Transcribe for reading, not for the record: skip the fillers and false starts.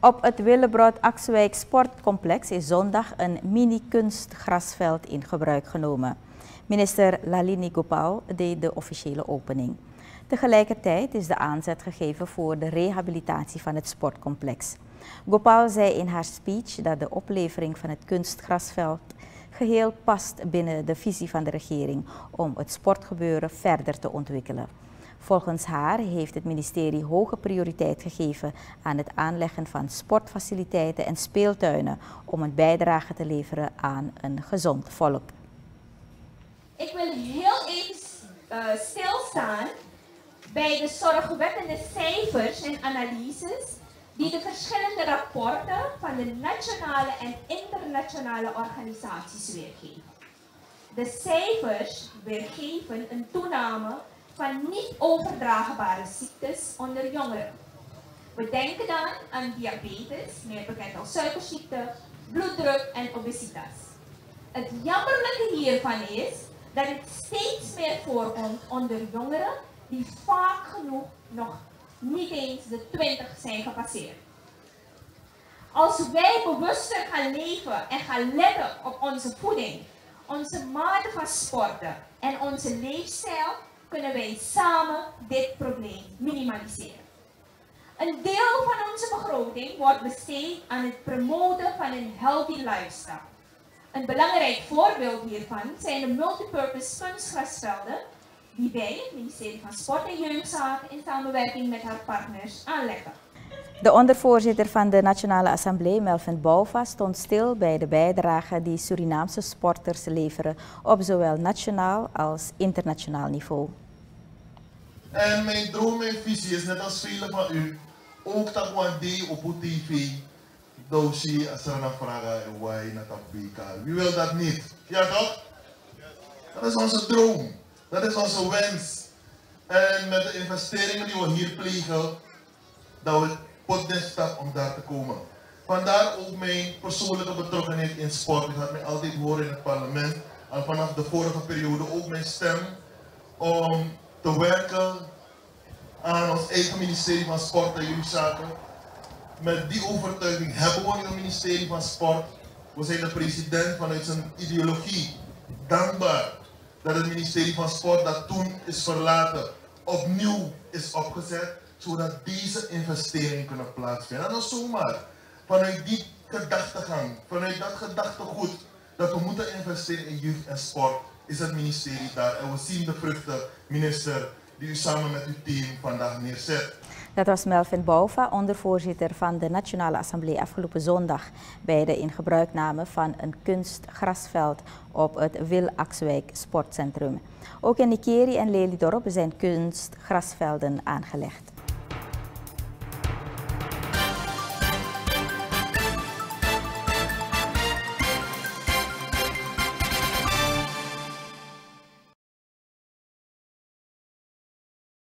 Op het Willebrod-Akswijk Sportcomplex is zondag een mini-kunstgrasveld in gebruik genomen. Minister Lalini Gopal deed de officiële opening. Tegelijkertijd is de aanzet gegeven voor de rehabilitatie van het sportcomplex. Gopal zei in haar speech dat de oplevering van het kunstgrasveld geheel past binnen de visie van de regering om het sportgebeuren verder te ontwikkelen. Volgens haar heeft het ministerie hoge prioriteit gegeven aan het aanleggen van sportfaciliteiten en speeltuinen om een bijdrage te leveren aan een gezond volk. Ik wil heel even stilstaan bij de zorgwekkende cijfers en analyses die de verschillende rapporten van de nationale en internationale organisaties weergeven. De cijfers weergeven een toename van niet overdraagbare ziektes onder jongeren. We denken dan aan diabetes, meer bekend als suikerziekte, bloeddruk en obesitas. Het jammerlijke hiervan is dat het steeds meer voorkomt onder jongeren die vaak genoeg nog niet eens de 20 zijn gepasseerd. Als wij bewuster gaan leven en gaan letten op onze voeding, onze mate van sporten en onze leefstijl, kunnen wij samen dit probleem minimaliseren. Een deel van onze begroting wordt besteed aan het promoten van een healthy lifestyle. Een belangrijk voorbeeld hiervan zijn de multipurpose kunstgrasvelden die wij, het ministerie van Sport en Jeugdzaken, in samenwerking met haar partners aanleggen. De ondervoorzitter van de Nationale Assemblée, Melvin Bouva, stond stil bij de bijdrage die Surinaamse sporters leveren op zowel nationaal als internationaal niveau. En mijn droom en visie is net als velen van u, ook dat one day op TV, doosje als er een vraag en wij naar het Wie wil dat niet? Ja toch? Dat is onze droom, dat is onze wens. En met de investeringen die we hier plegen, dat we potentieel staat om daar te komen. Vandaar ook mijn persoonlijke betrokkenheid in sport. U gaat mij altijd horen in het parlement, al vanaf de vorige periode ook mijn stem om te werken aan ons eigen ministerie van Sport en Jeugdzaken. Met die overtuiging hebben we een ministerie van Sport. We zijn de president vanuit zijn ideologie dankbaar dat het ministerie van Sport dat toen is verlaten opnieuw is opgezet, zodat deze investeringen kunnen plaatsvinden. En dan zomaar vanuit die gedachtegang, vanuit dat gedachtegoed dat we moeten investeren in jeugd en sport, is het ministerie daar. En we zien de vruchten, minister, die u samen met uw team vandaag neerzet. Dat was Melvin Bouva, ondervoorzitter van de Nationale Assemblée afgelopen zondag bij de ingebruikname van een kunstgrasveld op het Wil-Akswijk Sportcentrum. Ook in Nikeri en Lelydorp zijn kunstgrasvelden aangelegd.